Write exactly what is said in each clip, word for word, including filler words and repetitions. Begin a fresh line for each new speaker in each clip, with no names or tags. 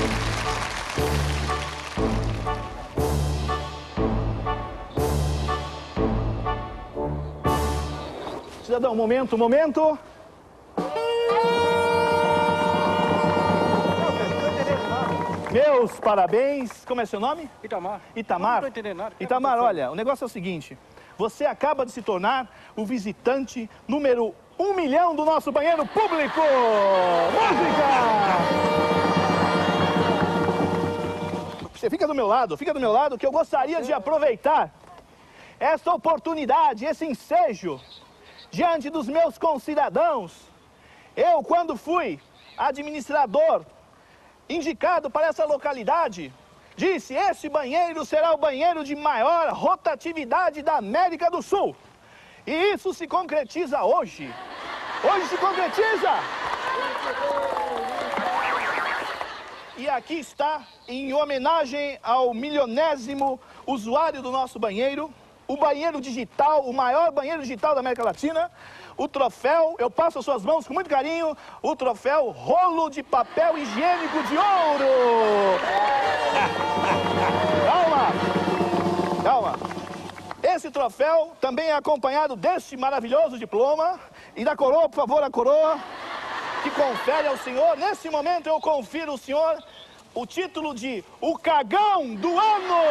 Cidadão, momento, momento. Meus parabéns. Como é seu nome?
Itamar.
Itamar?
Não tô entendendo nada.
Itamar, olha, o negócio é o seguinte. Você acaba de se tornar o visitante número um milhão do nosso banheiro público. Música! Você fica do meu lado, fica do meu lado, que eu gostaria de aproveitar essa oportunidade, esse ensejo, diante dos meus concidadãos. Eu, quando fui administrador indicado para essa localidade, disse: este banheiro será o banheiro de maior rotatividade da América do Sul. E isso se concretiza hoje. Hoje se concretiza. E aqui está, em homenagem ao milionésimo usuário do nosso banheiro, o banheiro digital, o maior banheiro digital da América Latina, o troféu, eu passo às suas mãos com muito carinho, o troféu Rolo de Papel Higiênico de Ouro. Calma, calma. Esse troféu também é acompanhado deste maravilhoso diploma e da coroa, por favor, a coroa que confere ao senhor. Nesse momento eu confiro ao senhor o título de o Cagão do Ano.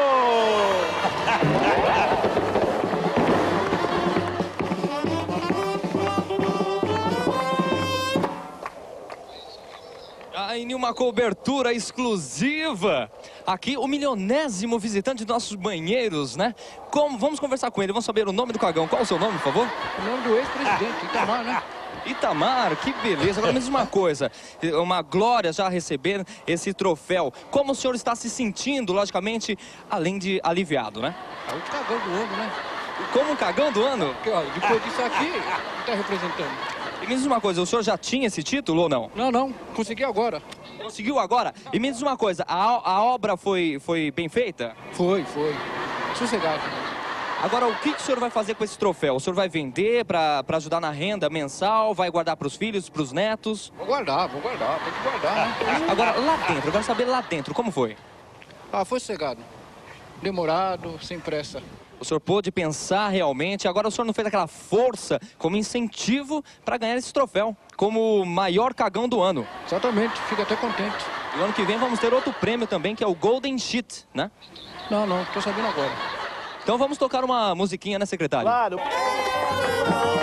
Em uma cobertura exclusiva, aqui o milionésimo visitante dos nossos banheiros, né? Como, vamos conversar com ele, vamos saber o nome do cagão. Qual é o seu nome, por favor?
O nome do ex-presidente, Itamar, né?
Itamar, que beleza. Agora, me diz uma coisa, uma glória já receber esse troféu. Como o senhor está se sentindo, logicamente, além de aliviado, né?
É o cagão do ano, né?
Como o cagão do ano?
Porque, ó, depois disso aqui, está representando.
E me diz uma coisa, o senhor já tinha esse título ou não?
Não, não, consegui agora.
Conseguiu agora? E me diz uma coisa, a, a obra foi, foi bem feita?
Foi, foi. Sossegado.
Agora, o que, que o senhor vai fazer com esse troféu? O senhor vai vender para ajudar na renda mensal? Vai guardar para os filhos, para os netos?
Vou guardar, vou guardar, tem que guardar, né?
Agora, lá dentro, eu quero saber lá dentro, como foi?
Ah, foi sossegado. Demorado, sem pressa.
O senhor pôde pensar realmente, agora o senhor não fez aquela força como incentivo para ganhar esse troféu, como o maior cagão do ano.
Exatamente, fico até contente.
E o ano que vem vamos ter outro prêmio também, que é o Golden Sheet, né?
Não, não, tô sabendo agora.
Então vamos tocar uma musiquinha, né, secretário?
Claro.